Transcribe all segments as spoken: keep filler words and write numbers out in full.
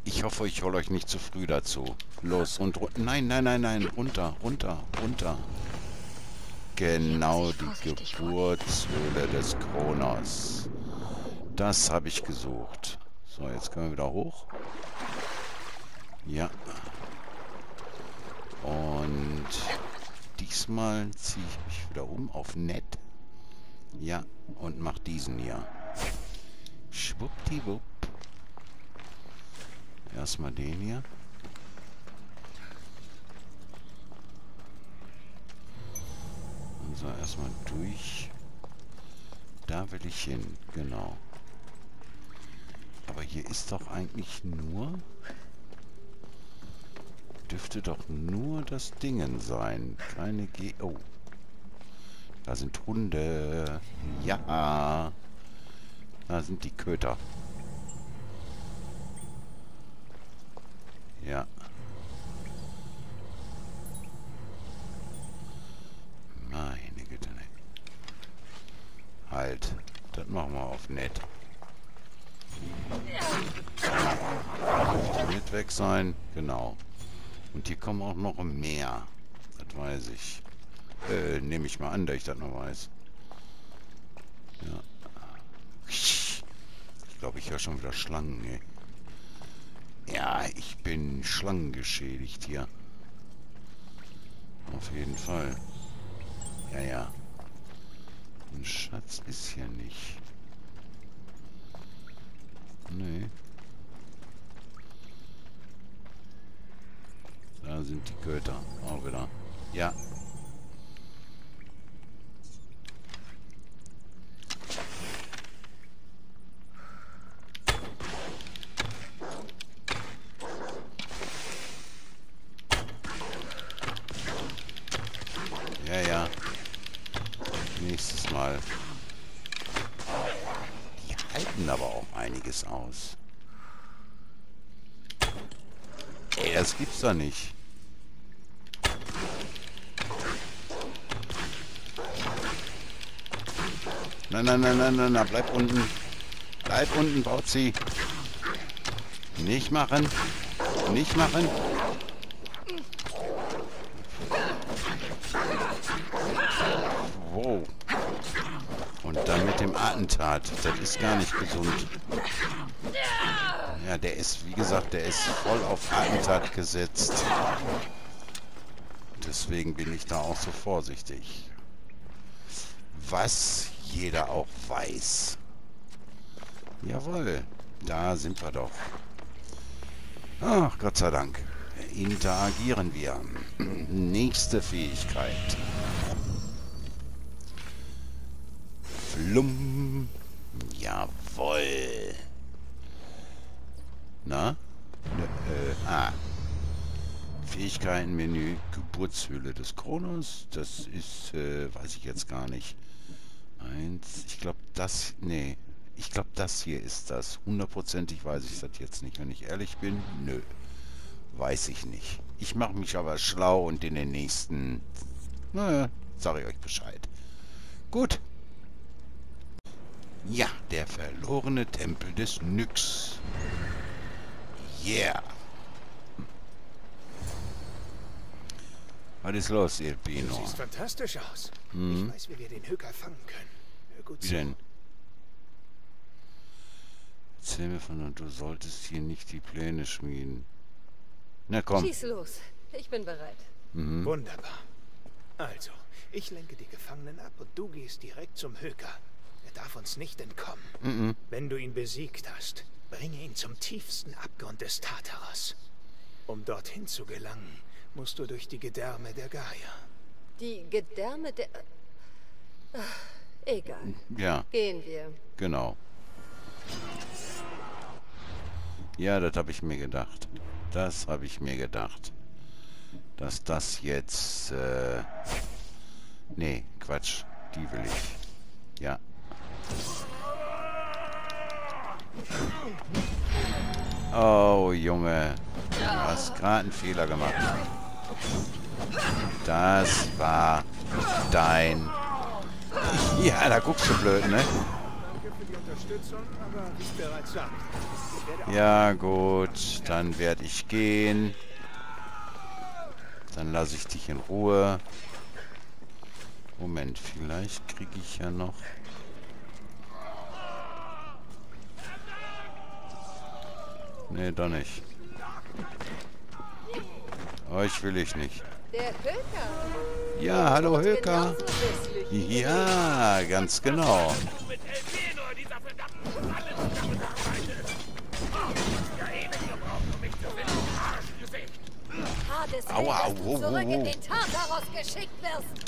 Ich hoffe, ich hole euch nicht zu früh dazu. Los, und runter. Nein, nein, nein, nein. Runter, runter, runter. Genau die Geburtshöhle des Kronos. Das habe ich gesucht. So, jetzt können wir wieder hoch. Ja. Und diesmal ziehe ich mich wieder um auf nett. Ja, und mach diesen hier. Schwuppdiwupp. Erstmal den hier. Also erstmal durch. Da will ich hin, genau. Aber hier ist doch eigentlich nur... Dürfte doch nur das Dingen sein. Keine G... Oh. Da sind Hunde. Ja. Da sind die Köter. Ja. Meine Güte, ne. Halt. Das machen wir auf nett. Nicht weg sein. Genau. Und hier kommen auch noch mehr. Das weiß ich. Äh, nehme ich mal an, dass ich das noch weiß. Ja. Ich glaube, ich höre schon wieder Schlangen, ey. Ja, ich bin schlangengeschädigt hier. Auf jeden Fall. Ja, ja. Ein Schatz ist hier nicht. Nee. Da sind die Götter. Auch wieder. Ja. Ja, ja. Nächstes Mal. Die halten aber auch einiges aus. Ey, das gibt's doch nicht. Nein, nein, nein, nein, nein, nein, bleib unten. Bleib unten, Bauzi. Nicht machen. Nicht machen. Wow. Und dann mit dem Attentat. Das ist gar nicht gesund. Ja, der ist, wie gesagt, der ist voll auf Attentat gesetzt. Deswegen bin ich da auch so vorsichtig. Was jeder auch weiß. Jawohl, da sind wir doch. Ach, Gott sei Dank. Interagieren wir. Nächste Fähigkeit. Flumm. Jawohl. Na? Ne, äh, ah. Fähigkeitenmenü, Geburtshöhle des Kronos. Das ist, äh, weiß ich jetzt gar nicht. Eins, ich glaube das, nee. Ich glaube das hier ist das. Hundertprozentig weiß ich das jetzt nicht. Wenn ich ehrlich bin, nö. Weiß ich nicht. Ich mache mich aber schlau und in den nächsten, naja, sage ich euch Bescheid. Gut. Ja, der verlorene Tempel des Nyx. Yeah. Was ist los, Elpino? Du siehst fantastisch aus. Hm? Ich weiß, wie wir den Höker fangen können. Hör gut Wie zu. denn? Erzähl mir von, und du solltest hier nicht die Pläne schmieden. Na komm. Schieß los. Ich bin bereit. Mhm. Wunderbar. Also, ich lenke die Gefangenen ab und du gehst direkt zum Höker. Er darf uns nicht entkommen. Mhm. Wenn du ihn besiegt hast, bringe ihn zum tiefsten Abgrund des Tartaros. Um dorthin zu gelangen, musst du durch die Gedärme der Gaia. Die Gedärme der... Ach, egal. Ja, Gehen wir. genau. Ja, das habe ich mir gedacht. Das habe ich mir gedacht. Dass das jetzt... Äh nee, Quatsch. Die will ich. Ja. Oh, Junge. Du hast gerade einen Fehler gemacht. Das war dein... Ja, da guckst du blöd, ne? Unterstützung, aber wie ich bereits sagte, ich werde auch... Ja, gut. Dann werde ich gehen. Dann lasse ich dich in Ruhe. Moment, vielleicht kriege ich ja noch... Nee, doch nicht. Euch will ich nicht. Der Höker. Ja, hallo Höker. Genauso wisslich. Ja, ganz genau. Mit Elpenor, dieser verdammten Fallenstapelseite. Ja, ewig gebraucht, um mich zu finden. Arschgesicht. Hades will, Aua, dass du au, au, zurück au. in den Tartaros geschickt wirst.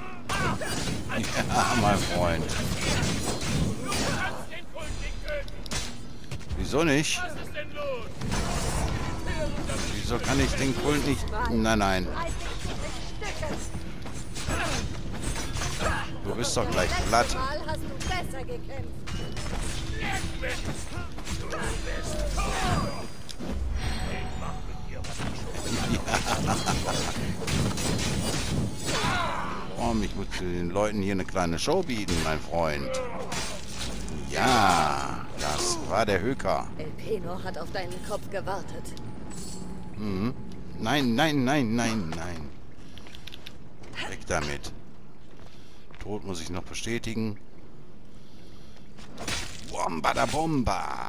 Ja, mein Freund. Du kannst den Kult nicht töten. Wieso nicht? Was ist denn los? Wieso kann ich den Kult nicht... Nein, nein. Reiß dich in Stücke. Du bist doch gleich Letztes platt. Mal hast du besser gekämpft. Du bist tot. Ich mach mit dir, was ich schon. Oh, ich muss den Leuten hier eine kleine Show bieten, mein Freund. Ja, das war der Höker. Elpenor hat auf deinen Kopf gewartet. Mhm. Nein, nein, nein, nein, nein. Weg damit. Tod muss ich noch bestätigen. Bomba da Bomba.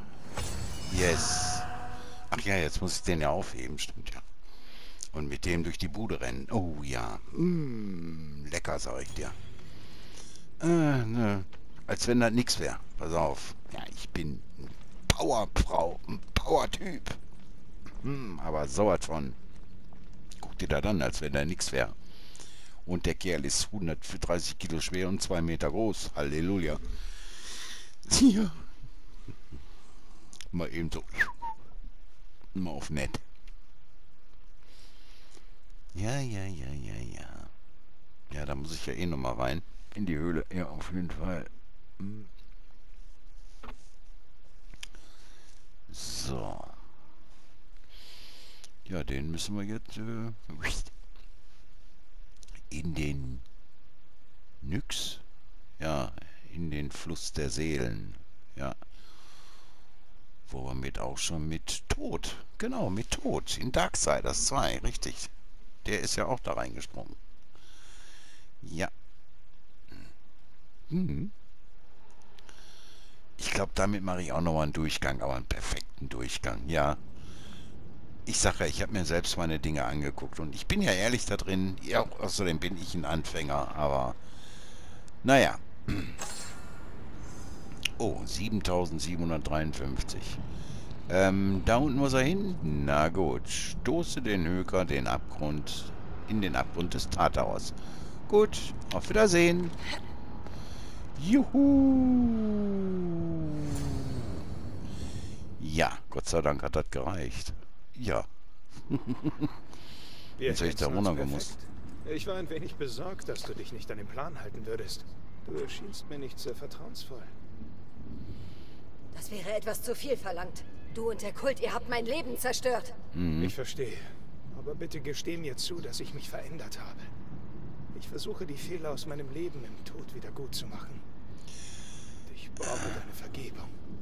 Yes. Ach ja, jetzt muss ich den ja aufheben, stimmt ja. Und mit dem durch die Bude rennen. Oh ja. Mm, lecker, sag ich dir. Äh, ne. Als wenn das nix wäre. Pass auf. Ja, ich bin ein Powerfrau, ein Powertyp. Hm, aber sowas von. Guck dir da dann, als wenn da nix wäre. Und der Kerl ist hundertdreißig Kilo schwer und zwei Meter groß. Halleluja. Hier. Mal eben so. Mal auf nett. Ja, ja, ja, ja, ja. Ja, da muss ich ja eh nochmal rein. In die Höhle. Ja, auf jeden Fall. Hm. So. Ja, den müssen wir jetzt äh, in den Nyx. Ja, in den Fluss der Seelen. Ja. Wo wir mit auch schon mit Tod. Genau, mit Tod. In Darksiders zwei, richtig. Der ist ja auch da reingesprungen. Ja. Hm. Ich glaube, damit mache ich auch nochmal einen Durchgang, aber einen perfekten Durchgang. Ja. Ich sage ja, ich habe mir selbst meine Dinge angeguckt und ich bin ja ehrlich da drin. Ja, außerdem bin ich ein Anfänger, aber naja. Oh, siebentausendsiebenhundertdreiundfünfzig. Ähm, da unten muss er hin? Na gut. Stoße den Höker den Abgrund, in den Abgrund des Tartaros. Gut, auf Wiedersehen. Juhu. Ja, Gott sei Dank hat das gereicht. Ja. Jetzt wäre ich da runtergemusst. Ich war ein wenig besorgt, dass du dich nicht an den Plan halten würdest. Du erschienst mir nicht sehr vertrauensvoll. Das wäre etwas zu viel verlangt. Du und der Kult, ihr habt mein Leben zerstört. Mhm. Ich verstehe. Aber bitte gesteh mir zu, dass ich mich verändert habe. Ich versuche, die Fehler aus meinem Leben im Tod wieder gut zu machen. Und ich brauche deine Vergebung.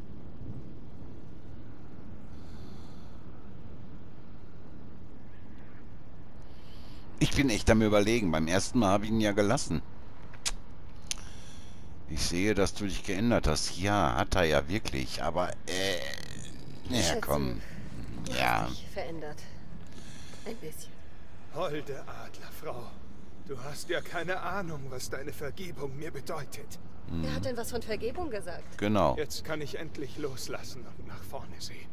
Ich bin echt am Überlegen. Beim ersten Mal habe ich ihn ja gelassen. Ich sehe, dass du dich geändert hast. Ja, hat er ja wirklich. Aber, äh... Ja, Schätze, komm. Du Ja. hast dich verändert. Ein bisschen. Holde Adlerfrau, du hast ja keine Ahnung, was deine Vergebung mir bedeutet. Wer hat denn was von Vergebung gesagt? Genau. Jetzt kann ich endlich loslassen und nach vorne sehen.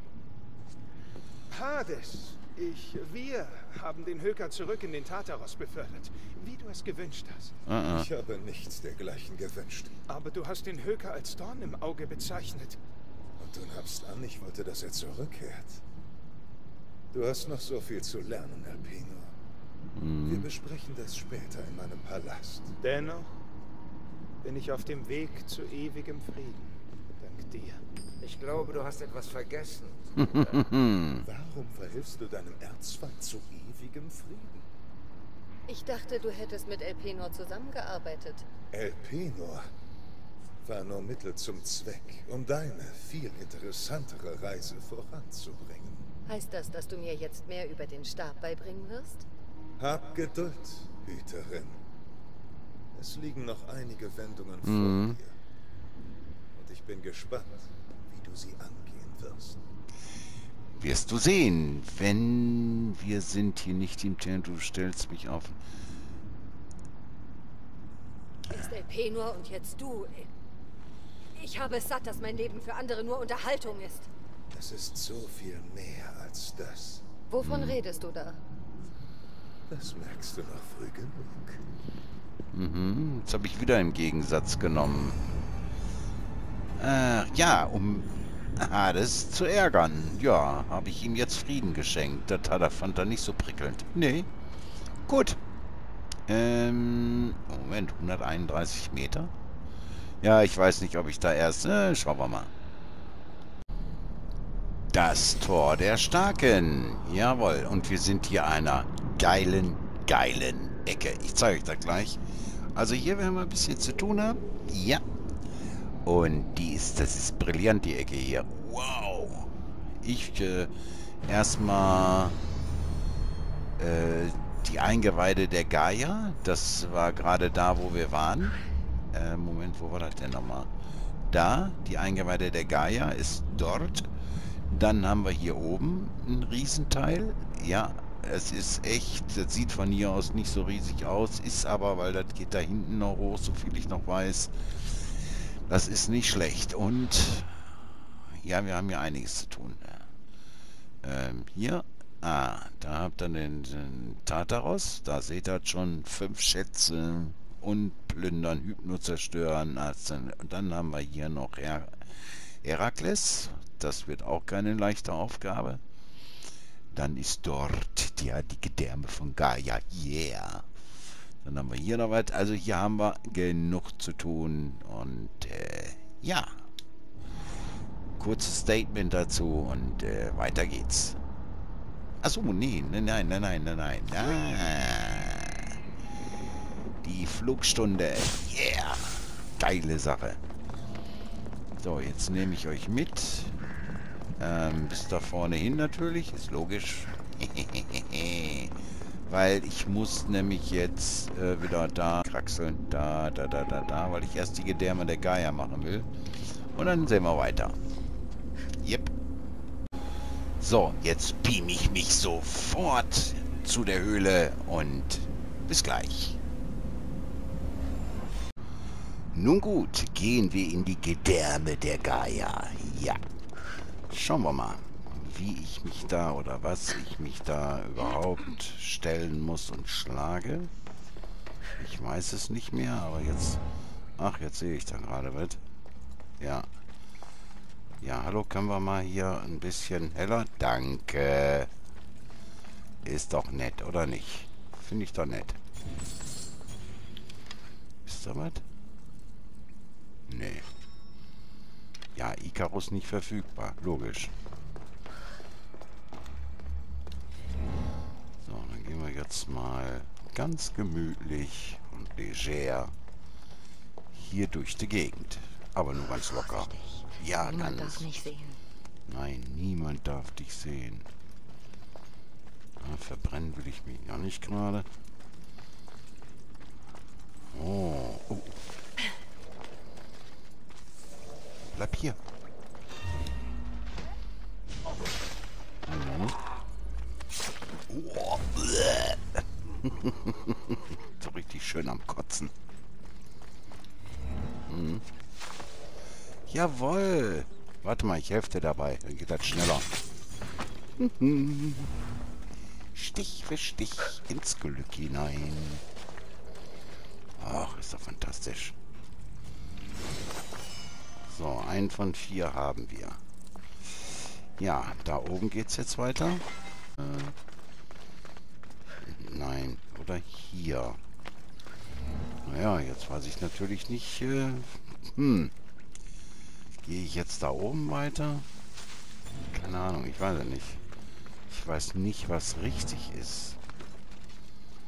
Hades, ich, wir haben den Höker zurück in den Tartaros befördert, wie du es gewünscht hast. Uh-uh. Ich habe nichts dergleichen gewünscht. Aber du hast den Höker als Dorn im Auge bezeichnet. Und du nahmst an, ich wollte, dass er zurückkehrt. Du hast noch so viel zu lernen, Elpenor. Wir besprechen das später in meinem Palast. Dennoch bin ich auf dem Weg zu ewigem Frieden. Dank dir. Ich glaube, du hast etwas vergessen. Warum verhilfst du deinem Erzfeind zu ewigem Frieden? Ich dachte, du hättest mit Elpenor zusammengearbeitet. Elpenor? war nur Mittel zum Zweck, um deine viel interessantere Reise voranzubringen. Heißt das, dass du mir jetzt mehr über den Stab beibringen wirst? Hab Geduld, Hüterin. Es liegen noch einige Wendungen Mhm. vor dir. Und ich bin gespannt, wie du sie angehen wirst. Wirst du sehen, wenn wir sind hier nicht im Turm, du stellst mich auf. Erst Elpenor und jetzt du. Ich habe es satt, dass mein Leben für andere nur Unterhaltung ist. Es ist so viel mehr als das. Wovon redest du da? Das merkst du noch früh genug. Mhm, jetzt habe ich wieder im Gegensatz genommen. Äh, ja, um Hades zu ärgern. Ja, habe ich ihm jetzt Frieden geschenkt. Das hat er, fand er nicht so prickelnd. Nee. Gut. Ähm, Moment, hunderteinunddreißig Meter? Ja, ich weiß nicht, ob ich da erst... Äh, schauen wir mal. Das Tor der Starken. Jawohl. Und wir sind hier einer geilen, geilen Ecke. Ich zeige euch das gleich. Also hier werden wir ein bisschen zu tun haben. Ja. Und die ist, das ist brillant, die Ecke hier. Wow. Ich äh, erstmal äh, die Eingeweide der Gaia. Das war gerade da, wo wir waren. Äh, Moment, wo war das denn nochmal? Da, die Eingeweide der Gaia ist dort. Dann haben wir hier oben einen Riesenteil. Ja, es ist echt, das sieht von hier aus nicht so riesig aus, ist aber, weil das geht da hinten noch hoch, so viel ich noch weiß. Das ist nicht schlecht. Und ja, wir haben hier einiges zu tun. Ähm, hier, ah, da habt ihr den, den Tartaros. Da seht ihr schon fünf Schätze und plündern, Hypno zerstören. Und dann haben wir hier noch Her Herakles. Das wird auch keine leichte Aufgabe. Dann ist dort die, die Gedärme von Gaia. Yeah. Dann haben wir hier noch was. Also hier haben wir genug zu tun. Und äh, ja. Kurzes Statement dazu und äh, weiter geht's. Achso, nee, nein, nein, nein, nein, nein, nein. Ah. Die Flugstunde. Yeah. Geile Sache. So, jetzt nehme ich euch mit. Ähm, bis da vorne hin natürlich, ist logisch. Weil ich muss nämlich jetzt äh, wieder da kraxeln, da, da, da, da, da, weil ich erst die Gedärme der Gaia machen will. Und dann sehen wir weiter. Yep. So, jetzt beam ich mich sofort zu der Höhle und bis gleich. Nun gut, gehen wir in die Gedärme der Gaia. Ja. Schauen wir mal, wie ich mich da oder was ich mich da überhaupt stellen muss und schlage. Ich weiß es nicht mehr, aber jetzt... Ach, jetzt sehe ich da gerade was. Ja. Ja, hallo, können wir mal hier ein bisschen heller? Danke. Ist doch nett, oder nicht? Finde ich doch nett. Ist da was? Nee. Ja, Icarus nicht verfügbar. Logisch. So, dann gehen wir jetzt mal ganz gemütlich und leger hier durch die Gegend. Aber nur ganz locker. Ja, Niemand ganz. darf mich sehen. Nein, niemand darf dich sehen. Ah, verbrennen will ich mich ja nicht gerade. Oh, oh. Bleib hier. Mhm. Oh. So richtig schön am Kotzen. Mhm. Jawohl. Warte mal, ich helfe dir dabei. Dann geht das schneller. Stich für Stich ins Glück hinein. Ach, ist doch fantastisch. So, einen von vier haben wir. Ja, da oben geht's jetzt weiter. Äh, nein, oder hier. Naja, jetzt weiß ich natürlich nicht. Äh, hm. Gehe ich jetzt da oben weiter? Keine Ahnung, ich weiß es nicht. Ich weiß nicht, was richtig ist.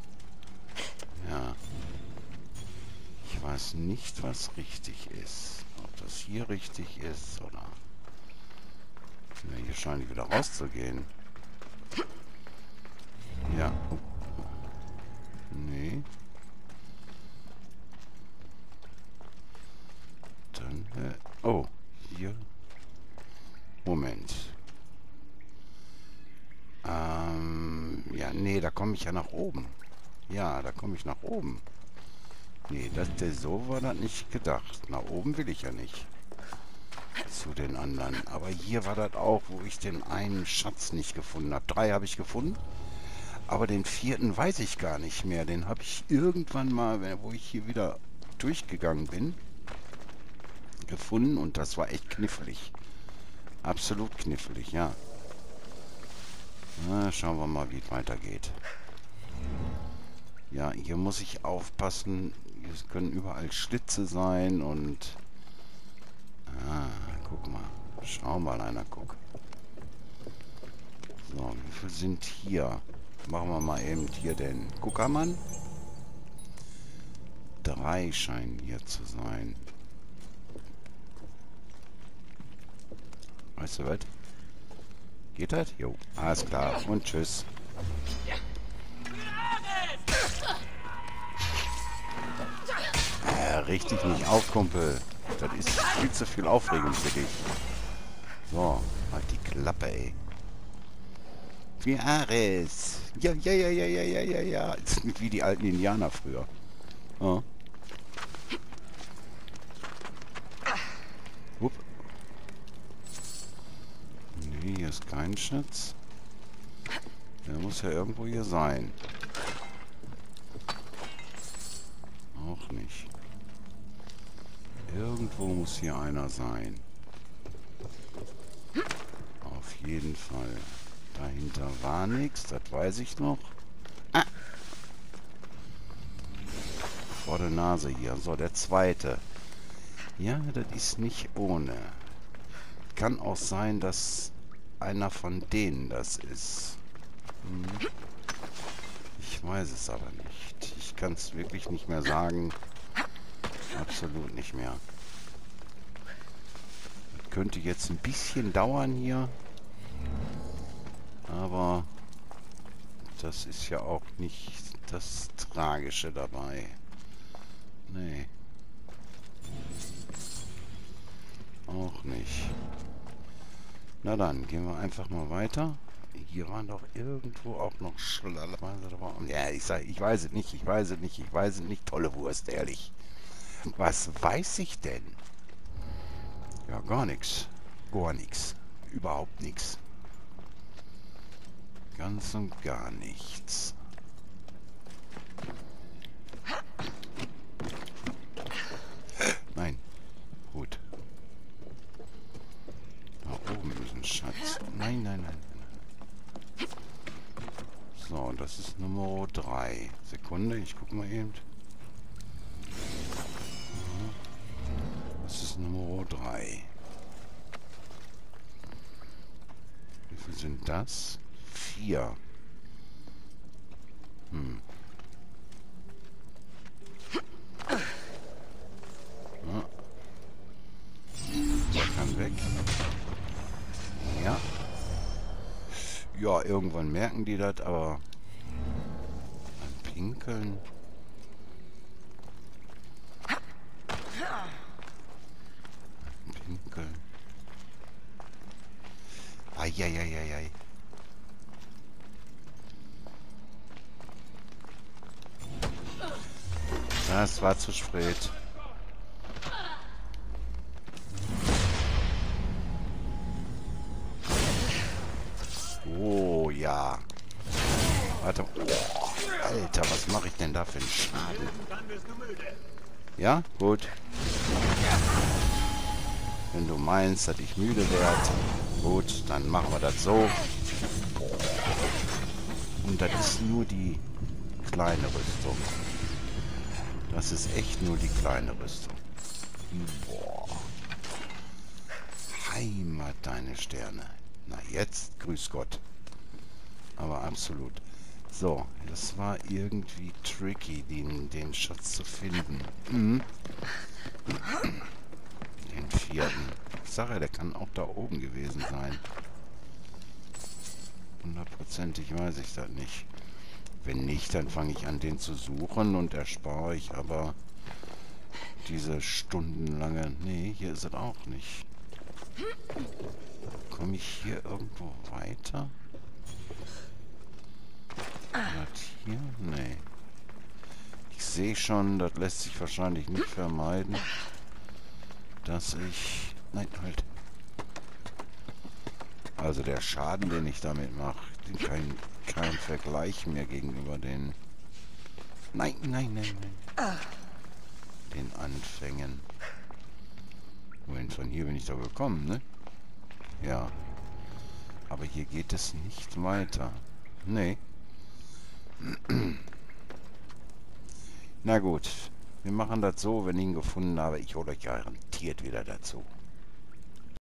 Ja. Ich weiß nicht, was richtig ist. das hier richtig ist, oder? Ja, hier scheint die wieder rauszugehen. Ja. Oh. Nee. Dann, äh, oh, hier. Moment. Ähm, ja, nee, da komme ich ja nach oben. Ja, da komme ich nach oben. Nee, das, das, so war das nicht gedacht. Nach oben will ich ja nicht. Zu den anderen. Aber hier war das auch, wo ich den einen Schatz nicht gefunden habe. Drei habe ich gefunden. Aber den vierten weiß ich gar nicht mehr. Den habe ich irgendwann mal, wo ich hier wieder durchgegangen bin, gefunden. Und das war echt knifflig. Absolut knifflig, ja. Na, schauen wir mal, wie es weitergeht. Ja, hier muss ich aufpassen. Es können überall Schlitze sein und... Ah, guck mal. Schau mal einer, guck. So, wie viel sind hier? Machen wir mal eben hier den Guckermann. Drei scheinen hier zu sein. Weißt du was? Geht das? Jo, alles klar. Und tschüss. Äh, richtig nicht auf, Kumpel. Das ist viel zu viel Aufregung für dich. So, halt die Klappe, ey. Fiares. Ja, ja, ja, ja, ja, ja, ja, ja. Das sind wie die alten Indianer früher. Oh. Hup. Nee, hier ist kein Schatz. Der muss ja irgendwo hier sein. Auch nicht. Irgendwo muss hier einer sein. Auf jeden Fall. Dahinter war nichts, das weiß ich noch. Ah. Vor der Nase hier. So, der zweite. Ja, das ist nicht ohne. Kann auch sein, dass einer von denen das ist. Hm. Ich weiß es aber nicht. Ich kann es wirklich nicht mehr sagen. Absolut nicht mehr. Das könnte jetzt ein bisschen dauern hier. Aber das ist ja auch nicht das Tragische dabei. Nee. Auch nicht. Na dann, gehen wir einfach mal weiter. Hier waren doch irgendwo auch noch Schlaller. Ja, ich sag, ich weiß es nicht, ich weiß es nicht, ich weiß es nicht. Tolle Wurst, ehrlich. Was weiß ich denn? Ja, gar nichts. Gar nichts. Überhaupt nichts. Ganz und gar nichts. Nein. Gut. Da oben ist ein Schatz. Nein, nein, nein. nein. So, das ist Nummer drei. Sekunde, ich gucke mal eben. Das ist Nummer drei. Wie viel sind das? Vier. Hm. Ja. Der kann weg. Ja. Ja, irgendwann merken die das, aber beim Pinkeln. Pinkeln. Eieieiei. Das war zu spät. Oh ja. Warte. Oh, Alter, was mache ich denn da für einen Schaden? Ja, gut. Wenn du meinst, dass ich müde werde, gut, dann machen wir das so. Und das ist nur die kleine Rüstung. Das ist echt nur die kleine Rüstung. Boah. Heimat, deine Sterne. Na jetzt, grüß Gott. Aber absolut. So, das war irgendwie tricky, den, den Schatz zu finden. Mhm. Den den vierten. Ich sage ja, der kann auch da oben gewesen sein. Hundertprozentig weiß ich das nicht. Wenn nicht, dann fange ich an, den zu suchen und erspare ich aber diese stundenlange... Nee, hier ist es auch nicht. Komme ich hier irgendwo weiter? Das hier? Nee. Ich sehe schon, das lässt sich wahrscheinlich nicht vermeiden, dass ich... Nein, halt. Also der Schaden, den ich damit mache, den kein, kein Vergleich mehr gegenüber den... Nein, nein, nein, nein. Den Anfängen. Wohin, von hier bin ich da gekommen, ne? Ja. Aber hier geht es nicht weiter. Nee. Na gut. Wir machen das so, wenn ich ihn gefunden habe. Ich hole euch garantiert wieder dazu.